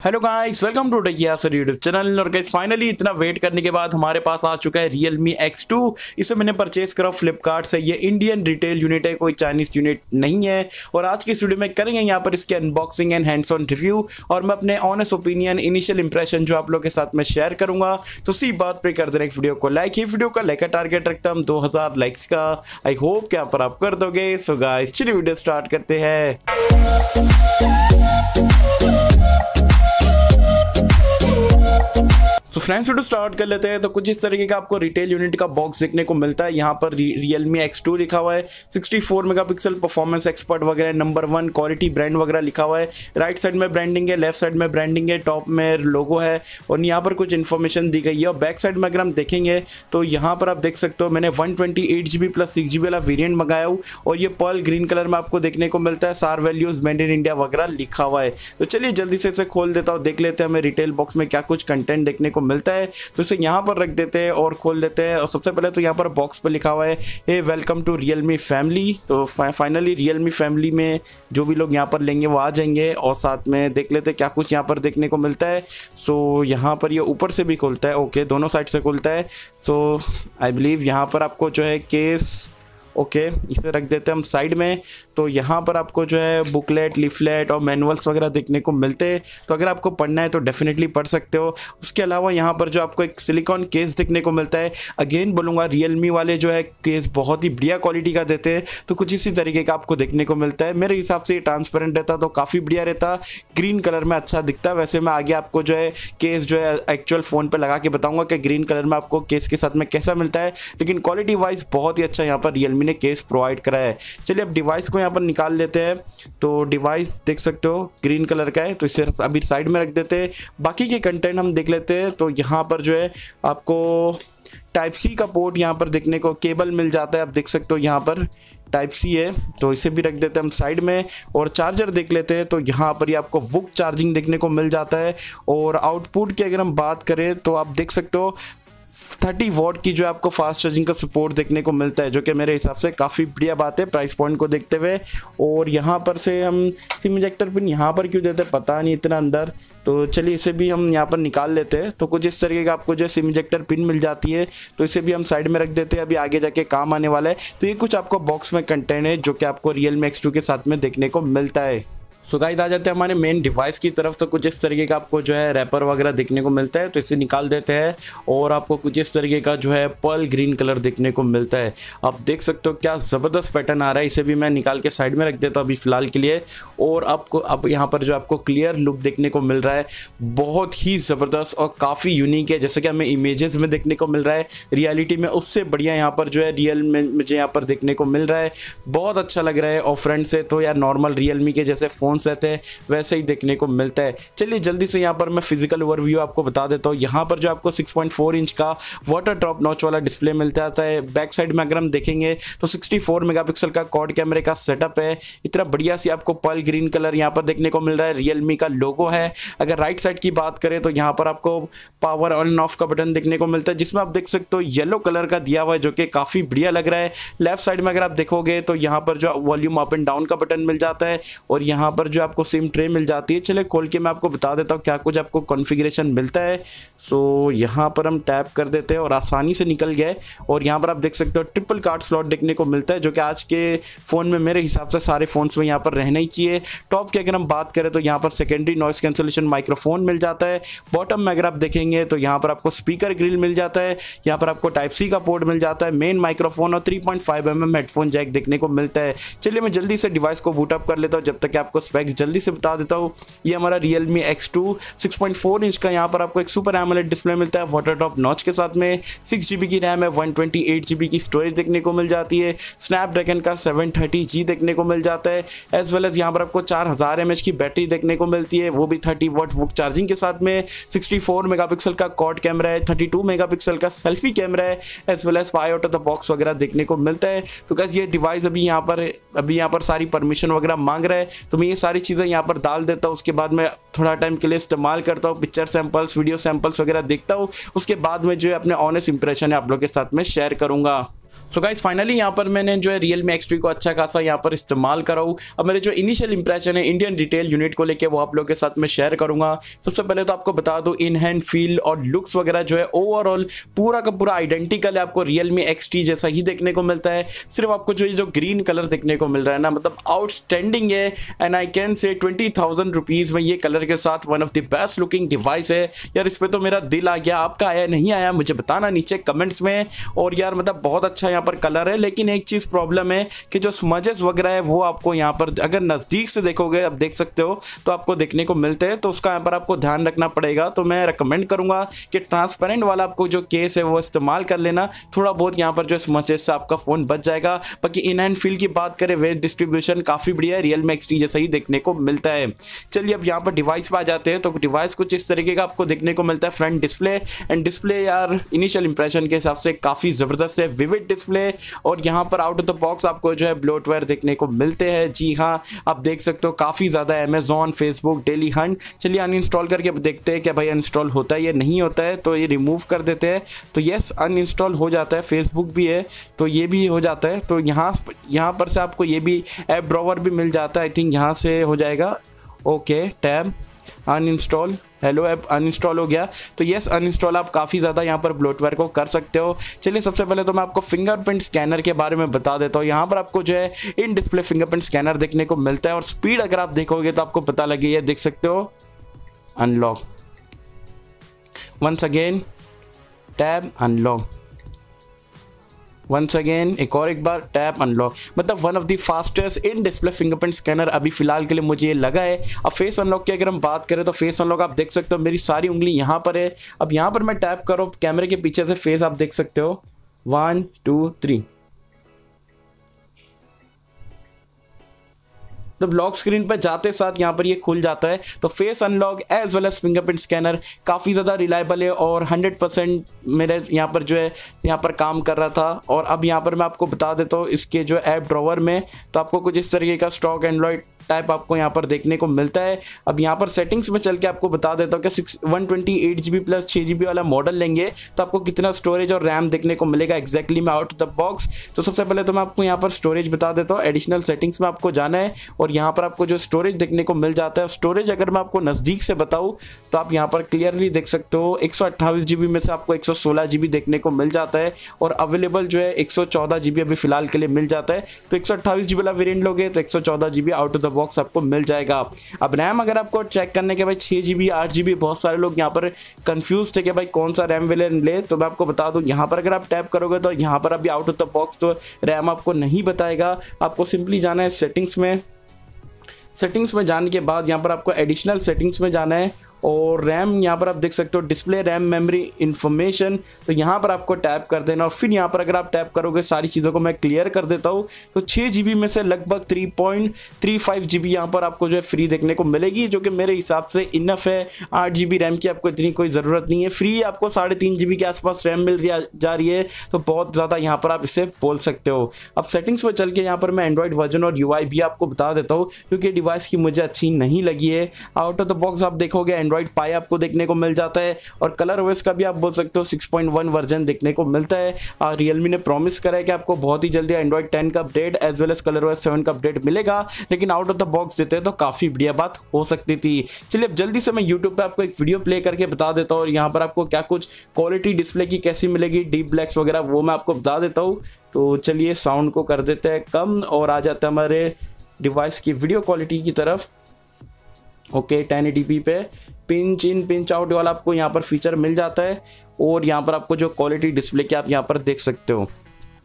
Hello guys, welcome to टेकिया sir YouTube channel. और guys finally इतना वेट करने के बाद हमारे पास आ चुका है Realme X2। इसे मैंने परचेस करा फ्लिपकार्ट से। ये इंडियन रिटेल यूनिट है, कोई चाइनीज यूनिट नहीं है। और आज की इस वीडियो में करेंगे यहाँ पर इसके unboxing and hands on review, और मैं अपने ऑनेस्ट ओपिनियन, इनिशियल इंप्रेशन जो आप लोगों के साथ में शेयर करूंगा। तो इसी बात पे कर देना एक वीडियो को लाइक। ये वीडियो का लाइक का टारगेट रखता हूँ 2000 लाइक्स का। आई होप कि यहाँ पर आप कर दोगे। सो गाइस चलिए वीडियो स्टार्ट करते हैं। तो फ्रेंड्स वीडियो स्टार्ट कर लेते हैं। तो कुछ इस तरीके का आपको रिटेल यूनिट का बॉक्स देखने को मिलता है। यहाँ पर Realme X2 लिखा हुआ है, 64 मेगापिक्सल, परफॉर्मेंस एक्सपर्ट वगैरह, नंबर 1 क्वालिटी ब्रांड वगैरह लिखा हुआ है। राइट साइड में ब्रांडिंग है, लेफ्ट साइड में ब्रांडिंग है, टॉप में लोगो है, और यहाँ पर कुछ इन्फॉर्मेशन दी गई है। और बैक साइड में अगर हम देखेंगे तो यहाँ पर आप देख सकते हो मैंने 128GB प्लस 6GB वाला वेरियंट मंगाया हूँ, और ये पर्ल ग्रीन कलर में आपको देखने को मिलता है। सार वैल्यूज मेड इन इंडिया वगैरह लिखा हुआ है। तो चलिए जल्दी से इसे खोल देता हूँ, देख लेते हैं हमें रिटेल बॉक्स में क्या कुछ कंटेंट देखने को मिलता है। तो इसे यहाँ पर रख देते हैं और खोल देते हैं। और सबसे पहले तो यहाँ पर बॉक्स पर लिखा हुआ है hey welcome to Realme family. तो फाइनली Realme फैमिली में जो भी लोग यहाँ पर लेंगे वो आ जाएंगे। और साथ में देख लेते हैं क्या कुछ यहाँ पर देखने को मिलता है। सो यहाँ पर ये ऊपर से भी खुलता है, ओके, दोनों साइड से खुलता है। सो आई बिलीव यहाँ पर आपको जो है केस, ओके, इसे रख देते हैं हम साइड में। तो यहाँ पर आपको जो है बुकलेट, लीफलेट और मैनुअल्स वगैरह देखने को मिलते हैं। तो अगर आपको पढ़ना है तो डेफिनेटली पढ़ सकते हो। उसके अलावा यहाँ पर जो आपको एक सिलिकॉन केस देखने को मिलता है। अगेन बोलूँगा Realme वाले जो है केस बहुत ही बढ़िया क्वालिटी का देते हैं। तो कुछ इसी तरीके का आपको देखने को मिलता है। मेरे हिसाब से ये ट्रांसपेरेंट रहता तो काफ़ी बढ़िया रहता, ग्रीन कलर में अच्छा दिखता। वैसे मैं आगे आपको जो है केस जो है एक्चुअल फ़ोन पर लगा के बताऊँगा कि ग्रीन कलर में आपको केस के साथ में कैसा मिलता है। लेकिन क्वालिटी वाइज बहुत ही अच्छा यहाँ पर Realme ने केस प्रोवाइड करा है। चलिए अब डिवाइस को यहाँ पर निकाल लेते हैं। तो डिवाइस देख सकते हो ग्रीन कलर का है, तो इसे अभी साइड में रख देते हैं। बाकी के कंटेंट हम देख लेते हैं। तो यहाँ पर जो है आपको टाइप सी का पोर्ट यहाँ पर देखने को, केबल मिल जाता है, आप देख सकते हो यहाँ पर टाइप सी है। तो इसे भी रख देते हैं हम साइड में। और चार्जर देख लेते हैं। तो यहाँ पर ही आपको वुक चार्जिंग देखने को मिल जाता है। और आउटपुट की अगर हम बात करें तो आप देख सकते हो 30 वॉट की जो आपको फास्ट चार्जिंग का सपोर्ट देखने को मिलता है, जो कि मेरे हिसाब से काफ़ी बढ़िया बात है प्राइस पॉइंट को देखते हुए। और यहाँ पर से हम सिम इंजेक्टर पिन यहाँ पर क्यों देते हैं पता नहीं इतना अंदर। तो चलिए इसे भी हम यहाँ पर निकाल लेते हैं। तो कुछ इस तरीके का आपको जो सिम इंजेक्टर पिन मिल जाती है। तो इसे भी हम साइड में रख देते हैं, अभी आगे जाके काम आने वाला है। तो ये कुछ आपको बॉक्स में कंटेंट है जो कि आपको Realme X2 के साथ में देखने को मिलता है। सो गाइस आ जाते हैं हमारे मेन डिवाइस की तरफ। तो कुछ इस तरीके का आपको जो है रैपर वगैरह देखने को मिलता है। तो इसे निकाल देते हैं, और आपको कुछ इस तरीके का जो है पर्ल ग्रीन कलर देखने को मिलता है। आप देख सकते हो क्या ज़बरदस्त पैटर्न आ रहा है। इसे भी मैं निकाल के साइड में रख देता हूँ अभी फ़िलहाल के लिए। और आपको अब यहाँ पर जो आपको क्लियर लुक देखने को मिल रहा है, बहुत ही ज़बरदस्त और काफ़ी यूनिक है। जैसे कि हमें इमेजेस में देखने को मिल रहा है, रियलिटी में उससे बढ़िया यहाँ पर जो है रियल में मुझे यहाँ पर देखने को मिल रहा है। बहुत अच्छा लग रहा है। और फ्रंट से तो यार नॉर्मल Realme के जैसे फ़ोन्स रहते हैं वैसे ही देखने को मिलता है। चलिए जल्दी से यहाँ पर मैं फिजिकल ओवरव्यू आपको बता देता हूँ। यहाँ पर जो आपको 6.4 इंच का वाटर ड्रॉप नॉच वाला डिस्प्ले मिलता है। बैक साइड में अगर हम देखेंगे तो 64 मेगापिक्सल का क्वाड कैमरे का सेटअप है। इतना बढ़िया सी आपको पर्ल ग्रीन कलर यहाँ पर देखने को मिल रहा है। Realme का लोगो है। अगर राइट साइड की बात करें तो यहाँ पर आपको पावर ऑन एंड ऑफ का बटन देखने को मिलता है, जिसमें आप देख सकते हो येलो कलर का दिया हुआ है, जो कि काफ़ी बढ़िया लग रहा है। लेफ्ट साइड में अगर आप देखोगे तो यहाँ पर जो वॉल्यूम अप एंड डाउन का बटन मिल जाता है, और यहाँ पर जो आपको सिम ट्रे मिल जाती है। चलिए खोल के मैं आपको बता देता हूँ क्या कुछ आपको कॉन्फ़िगरेशन मिलता है। सो यहाँ पर हम टैप कर देते हैं और आसानी से निकल गए। और यहाँ पर आप देख सकते हो ट्रिपल कार्ड स्लॉट देखने को मिलता है, जो कि आज के फ़ोन में मेरे हिसाब से सारे फ़ोन्स में यहाँ पर रहना ही चाहिए। टॉप की अगर हम बात करें तो यहाँ पर सेकेंडरी नॉइस कैंसलेशन माइक्रोफोन मिल जाता है। बॉटम में अगर आप देखेंगे तो यहाँ पर आपको स्पीकर ग्रिल मिल जाता है। यहाँ पर आपको टाइप सी का पोर्ट मिल जाता है, मेन माइक्रोफोन, और 3.5mm हेडफोन जैक देखने को मिलता है। चलिए मैं जल्दी से डिवाइस को बूट अप कर लेता हूँ, जब तक आपको स्पेक्स जल्दी से बता देता हूँ। ये हमारा Realme X2 6.4 इंच का यहाँ पर आपको एक सुपर एमोलेड डिस्प्ले मिलता है वाटर ड्रॉप नॉच के साथ में। 6GB की रैम है, 128GB की स्टोरेज देखने को मिल जाती है। स्नैपड्रैगन का 730G देखने को मिल जाता है। एज वेल एज यहाँ पर आपको 4000 mAh की बैटरी देखने को मिलती है, वो भी 30 वॉट वुक चार्जिंग के साथ में। 64 मेगापिक्सल का क्वाड कैमरा है, 32 मेगापिक्सल का सेल्फी कैमरा है, as well as 5 out of the box वगैरह देखने को मिलता है। तो गाइस ये डिवाइस अभी यहाँ पर सारी परमिशन वगैरह मांग रहा है, तो मैं ये सारी चीज़ें यहाँ पर डाल देता हूँ। उसके बाद मैं थोड़ा टाइम के लिए इस्तेमाल करता हूँ, पिक्चर सैंपल्स, वीडियो सैंपल्स वगैरह देखता हूँ। उसके बाद में जो है अपने ऑनेस्ट इंप्रेशन है आप लोगों के साथ में शेयर करूँगा। सो गाइस फाइनली यहाँ पर मैंने जो है Realme X3 को अच्छा खासा यहाँ पर इस्तेमाल करा हूँ। अब मेरे जो इनिशियल इंप्रेशन है इंडियन रिटेल यूनिट को लेके वो आप लोगों के साथ में शेयर करूंगा। सबसे पहले तो आपको बता दूं इन हैंड फील और लुक्स वगैरह जो है ओवरऑल पूरा का पूरा आइडेंटिकल है, आपको Realme X3 जैसा ही देखने को मिलता है। सिर्फ आपको जो ग्रीन कलर देखने को मिल रहा है ना, मतलब आउटस्टैंडिंग है and I can say 20,000 rupees में ये कलर के साथ one of the best looking device है यार। इस पर तो मेरा दिल आ गया। आपका आया नहीं आया मुझे बताना नीचे कमेंट्स में। और यार मतलब बहुत अच्छा यहाँ पर कलर है, लेकिन एक चीज़ प्रॉब्लम है कि जो स्मजेस वगैरह है वो आपको यहाँ पर अगर नज़दीक से देखोगे, अब देख सकते हो तो आपको देखने को मिलते हैं, तो उसका यहाँ पर आपको ध्यान रखना पड़ेगा। तो मैं रिकमेंड करूँगा कि ट्रांसपेरेंट वाला आपको जो केस है वो इस्तेमाल कर लेना, थोड़ा बहुत यहाँ पर जो स्मजेस से आपका फ़ोन बच जाएगा। बाकी इन हैंड फील की बात करें, वेट डिस्ट्रीब्यूशन काफ़ी बढ़िया है, Realme X3 जैसा ही देखने को मिलता है। चलिए अब यहाँ पर डिवाइस पर आ जाते हैं। तो डिवाइस कुछ इस तरीके का आपको देखने को मिलता है। फ्रंट डिस्प्ले एंड डिस्प्ले यार इनिशियल इंप्रेशन के हिसाब से काफ़ी ज़बरदस्त है, विविड डिस्प्ले। और यहाँ पर आउट ऑफ द बॉक्स आपको जो है ब्लोटवेयर देखने को मिलते हैं। जी हाँ, आप देख सकते हो काफ़ी ज़्यादा अमेजॉन, फेसबुक, डेली हंट। चलिए अनइंस्टॉल करके देखते हैं क्या भाई अनइंस्टॉल होता है या नहीं होता है। तो ये रिमूव कर देते हैं, तो यस अनइंस्टॉल हो जाता है। फेसबुक भी है तो ये भी हो जाता है। तो यहाँ पर से आपको ये भी ऐप ड्रॉवर भी मिल जाता है, आई थिंक यहाँ से हो जाएगा। Okay tab uninstall, hello app uninstall हो गया। तो यस अनइंस्टॉल आप काफ़ी ज़्यादा यहाँ पर ब्लोटवेयर को कर सकते हो। चलिए सबसे पहले तो मैं आपको फिंगरप्रिंट स्कैनर के बारे में बता देता हूँ। यहाँ पर आपको जो है इन डिस्प्ले फिंगरप्रिंट स्कैनर देखने को मिलता है और स्पीड अगर आप देखोगे तो आपको पता लगे, ये देख सकते हो unlock, once again tab unlock, once again एक बार टैप अनलॉक। मतलब one of the fastest in display fingerprint scanner अभी फिलहाल के लिए मुझे ये लगा है। अब फेस अनलॉक की अगर हम बात करें तो फेस अनलॉक आप देख सकते हो मेरी सारी उंगली यहाँ पर है। अब यहाँ पर मैं टैप करो, कैमरे के पीछे से फेस आप देख सकते हो, 1 2 3। जब लॉक स्क्रीन पर जाते साथ यहाँ पर ये खुल जाता है। तो face unlock as well as fingerprint scanner काफ़ी ज़्यादा रिलायबल है और 100% मेरे यहाँ पर जो है यहाँ पर काम कर रहा था। और अब यहाँ पर मैं आपको बता देता हूँ इसके जो ऐप ड्रॉवर में, तो आपको कुछ इस तरीके का स्टॉक एंड्रॉयड टाइप आपको यहाँ पर देखने को मिलता है। अब यहाँ पर सेटिंग्स में चल के आपको बता देता हूँ कि 128 GB प्लस 6 GB वाला मॉडल लेंगे तो आपको कितना स्टोरेज और रैम देखने को मिलेगा एग्जैक्टली में आउट ऑफ द बॉक्स। तो सबसे पहले तो मैं आपको यहाँ पर स्टोरेज बता देता हूँ। एडिशनल सेटिंग्स में आपको जाना है और यहाँ पर आपको जो स्टोरेज देखने को मिल जाता है, स्टोरेज अगर मैं आपको नज़दीक से बताऊँ तो आप यहाँ पर क्लियरली देख सकते हो 128 GB में से आपको 116 GB देखने को मिल जाता है और अवेलेबल जो है 114 GB अभी फिलहाल के लिए मिल जाता है। तो 128 GB वाला वेरिएंट लोगे तो 114 GB out of the box आपको मिल जाएगा। अब रैम अगर आपको चेक करने के भाई 6 GB 8 GB, बहुत सारे लोग यहाँ पर कंफ्यूज थे कि भाई कौन सा रैम वेरिएंट ले, तो मैं आपको बता दूं यहाँ पर अगर आप टैप करोगे तो यहाँ पर अभी आउट ऑफ द बॉक्स तो रैम आपको नहीं बताएगा। आपको सिंपली जाना है सेटिंग्स में, सेटिंग्स में जाने के बाद यहाँ पर आपको एडिशनल सेटिंग्स में जाना है और रैम यहाँ पर आप देख सकते हो डिस्प्ले रैम मेमोरी इन्फॉर्मेशन, तो यहाँ पर आपको टैप कर देना और फिर यहाँ पर अगर आप टैप करोगे सारी चीज़ों को मैं क्लियर कर देता हूँ तो 6 GB में से लगभग 3.35 GB यहाँ पर आपको जो है फ्री देखने को मिलेगी, जो कि मेरे हिसाब से इनफ है। 8 GB रैम की आपको इतनी कोई ज़रूरत नहीं है। फ्री आपको 3.5 GB के आसपास रैम मिल जा रही है, तो बहुत ज़्यादा यहाँ पर आप इसे बोल सकते हो। अब सेटिंग्स में चल के यहाँ पर मैं एंड्रॉइड वर्जन और UI भी आपको बता देता हूँ क्योंकि डिवाइस की मुझे अच्छी नहीं लगी है। आउट ऑफ द बॉक्स आप देखोगे एंड्रॉइड पाई आपको देखने को मिल जाता है और कलर ओएस का भी आप बोल सकते हो 6.1 वर्जन देखने को मिलता है। रियलमी ने प्रॉमिस करा है कि आपको बहुत ही जल्दी एंड्रॉइड 10 का update as well as colour OS 7 का अपडेट मिलेगा, लेकिन आउट ऑफ द बॉक्स देते हैं तो काफ़ी बढ़िया बात हो सकती थी। चलिए अब जल्दी से मैं यूट्यूब पे आपको एक वीडियो प्ले करके बता देता हूँ और यहाँ पर आपको क्या कुछ क्वालिटी डिस्प्ले की कैसी मिलेगी, डीप ब्लैक्स वगैरह वो मैं आपको बता देता हूँ। तो चलिए साउंड को कर देते हैं कम और आ जाता है हमारे डिवाइस की वीडियो क्वालिटी की तरफ। ओके 1080p पे पिंच इन पिंच आउट वाला आपको यहाँ पर फीचर मिल जाता है और यहाँ पर आपको जो क्वालिटी डिस्प्ले की आप यहाँ पर देख सकते हो।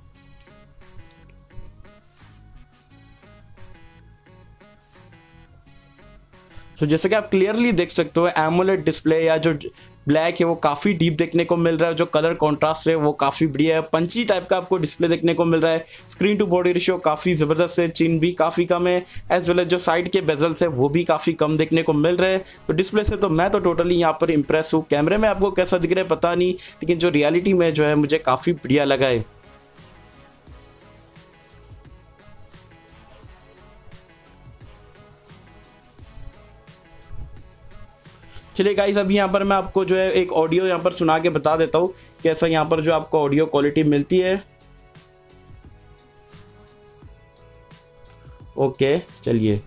तो जैसे कि आप क्लियरली देख सकते हो एमोलेड डिस्प्ले या जो ब्लैक है वो काफ़ी डीप देखने को मिल रहा है, जो कलर कॉन्ट्रास्ट है वो काफ़ी बढ़िया है, पंची टाइप का आपको डिस्प्ले देखने को मिल रहा है। स्क्रीन टू बॉडी रेशियो काफ़ी ज़बरदस्त है, चिन भी काफ़ी कम है, एज वेल एज जो साइड के बेजल्स है वो भी काफ़ी कम देखने को मिल रहे हैं। तो डिस्प्ले से तो मैं तो टोटली यहाँ पर इंप्रेस हूँ। कैमरे में आपको कैसा दिख रहा है पता नहीं, लेकिन जो रियलिटी में जो है मुझे काफ़ी बढ़िया लगा है। चलिए गाइस अभी यहाँ पर मैं आपको जो है एक ऑडियो यहाँ पर सुना के बता देता हूँ कैसा यहाँ पर जो आपको ऑडियो क्वालिटी मिलती है। ओके चलिए।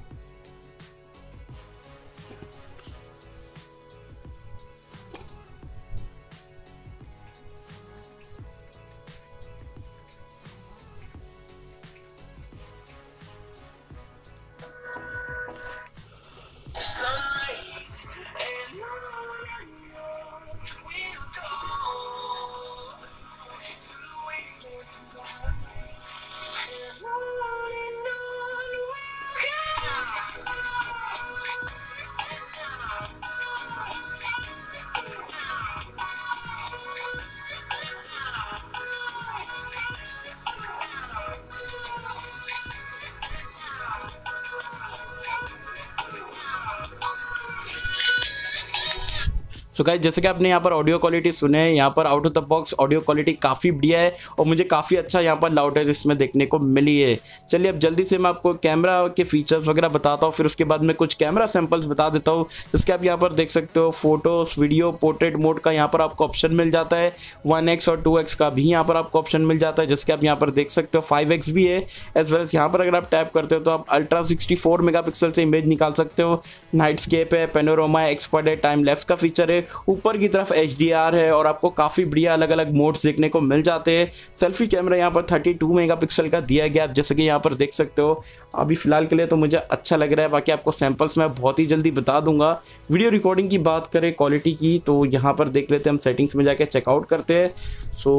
सो गाइस जैसे कि आपने यहाँ पर ऑडियो क्वालिटी सुने, यहाँ पर out of the box audio quality काफ़ी बढ़िया है और मुझे काफ़ी अच्छा यहाँ पर लाउडनेस इसमें देखने को मिली है। चलिए अब जल्दी से मैं आपको कैमरा के फीचर्स वगैरह बताता हूँ, फिर उसके बाद मैं कुछ कैमरा सैंपल्स बता देता हूँ। जिसके आप यहाँ पर देख सकते हो फोटोस, वीडियो, पोर्ट्रेट मोड का यहाँ पर आपको ऑप्शन मिल जाता है। 1x और 2x का भी यहाँ पर आपको ऑप्शन मिल जाता है, जिसके आप यहाँ पर देख सकते हो। 5x भी है एज वेल एज यहाँ पर अगर आप टैप करते हो तो आप अल्ट्रा 64 मेगापिक्सल से इमेज निकाल सकते हो। नाइट स्केप है, पेनोरामा, एक्सपर्ट है, टाइम लैप्स का फीचर है। ऊपर की तरफ HDR है और आपको काफ़ी बढ़िया अलग अलग मोड्स देखने को मिल जाते हैं। सेल्फी कैमरा यहाँ पर 32 मेगापिक्सल का दिया गया, आप जैसे कि यहाँ पर देख सकते हो। अभी फिलहाल के लिए तो मुझे अच्छा लग रहा है, बाकी आपको सैंपल्स मैं बहुत ही जल्दी बता दूंगा। वीडियो रिकॉर्डिंग की बात करें क्वालिटी की, तो यहाँ पर देख लेते हैं, हम सेटिंग्स में जाके चेकआउट करते हैं। सो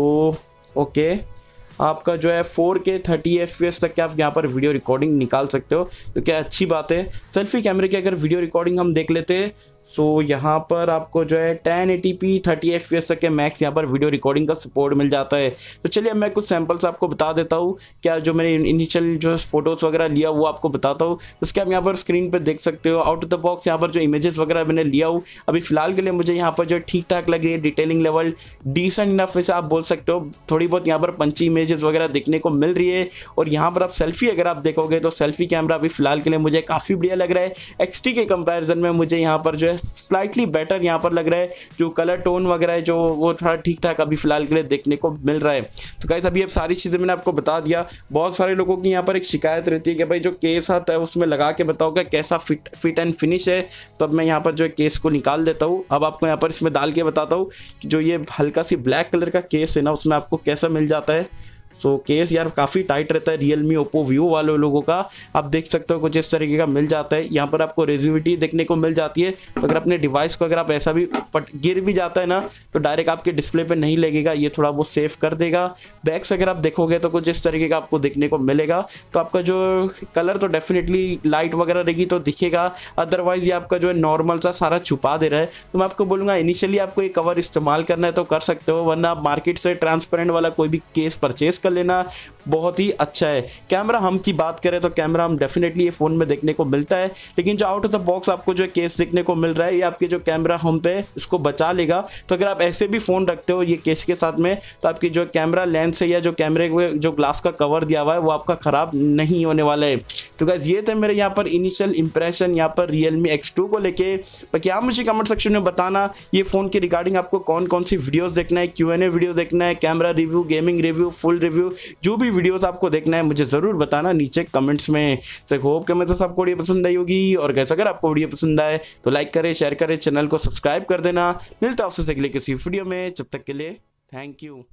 ओके, आपका जो है 4K 30 FPS तक के आप यहाँ पर वीडियो रिकॉर्डिंग निकाल सकते हो, जो कि अच्छी बात है। सेल्फी कैमरे की अगर वीडियो रिकॉर्डिंग हम देख लेते हैं, सो यहाँ पर आपको जो है 1080p 30 FPS तक के मैक्स यहाँ पर वीडियो रिकॉर्डिंग का सपोर्ट मिल जाता है। तो चलिए मैं कुछ सैंपल्स आपको बता देता हूँ, क्या जो मैंने इनिशियल जो फोटोज़ वगैरह लिया वो आपको बताता हूँ। जिसके आप यहाँ पर स्क्रीन पर देख सकते हो। आउट ऑफ द बॉक्स यहाँ पर जो इमेजेस वगैरह मैंने लिया हूँ, अभी फिलहाल के लिए मुझे यहाँ पर जो ठीक ठाक लग रही है। डिटेलिंग लेवल डिसेंट इनफ वैसे आप बोल सकते हो, थोड़ी बहुत यहाँ पर पंची इमेजेस वगैरह देखने को मिल रही है। और यहाँ पर आप सेल्फी अगर आप देखोगे तो सेल्फी कैमरा अभी फिलहाल के लिए मुझे काफ़ी बढ़िया लग रहा है। XT के कंपैरिजन में मुझे यहाँ पर जो है स्लाइटली बेटर यहाँ पर लग रहा है। जो कलर टोन वगैरह है जो वो थोड़ा ठीक ठाक अभी फिलहाल के लिए देखने को मिल रहा है। तो गाइस अभी अब सारी चीज़ें मैंने आपको बता दिया। बहुत सारे लोगों की यहाँ पर एक शिकायत रहती है कि भाई जो केस आता है उसमें लगा के बताओगे कैसा फिट एंड फिनिश है। तो अब मैं यहाँ पर जो है केस को निकाल देता हूँ। अब आपको यहाँ पर इसमें डाल के बताता हूँ कि जो ये हल्का सी ब्लैक कलर का केस है ना, उसमें आपको कैसा मिल जाता है। सो केस यार काफ़ी टाइट रहता है रियलमी ओप्पो वीवो वाले लोगों का। आप देख सकते हो कुछ इस तरीके का मिल जाता है। यहाँ पर आपको रेजिविटी देखने को मिल जाती है। तो अगर अपने डिवाइस को अगर आप ऐसा भी गिर भी जाता है ना, तो डायरेक्ट आपके डिस्प्ले पे नहीं लगेगा, ये थोड़ा वो सेफ कर देगा। बैक्स अगर आप देखोगे तो कुछ इस तरीके का आपको देखने को मिलेगा। तो आपका जो कलर तो डेफिनेटली लाइट वगैरह रहेगी तो दिखेगा, अदरवाइज ये आपका जो है नॉर्मल सा सारा छुपा दे रहा है। तो मैं आपको बोलूँगा इनिशियली आपको ये कवर इस्तेमाल करना है तो कर सकते हो, वरना आप मार्केट से ट्रांसपेरेंट वाला कोई भी केस परचेज कर लेना, बहुत ही अच्छा है। कैमरा हम की बात करें तो कैमरा हम डेफिनेटली ये फ़ोन में देखने को मिलता है, लेकिन जो आउट ऑफ द बॉक्स आपको जो केस देखने को मिल रहा है ये आपके जो कैमरा हम पे इसको बचा लेगा। तो अगर आप ऐसे भी फ़ोन रखते हो ये केस के साथ में, तो आपकी जो कैमरा लेंस है या जो कैमरे में जो ग्लास का कवर दिया हुआ है वो आपका ख़राब नहीं होने वाला है। तो गाइस ये थे मेरे यहाँ पर इनिशियल इंप्रेशन यहाँ पर Realme X2 को लेके। बाकी आप मुझे कमेंट सेक्शन में बताना ये फ़ोन के रिगार्डिंग आपको कौन कौन सी वीडियोस देखना है, Q&A वीडियो देखना है, camera review, gaming review, full review, जो भी वीडियोस आपको देखना है मुझे ज़रूर बताना नीचे कमेंट्स में। से होप कि मैं तो सबको वीडियो पसंद आई होगी। और कैसे अगर आपको वीडियो पसंद आए तो लाइक करें, शेयर करें, चैनल को सब्सक्राइब कर देना। मिलता है आपसे अगले किसी वीडियो में, जब तक के लिए थैंक यू।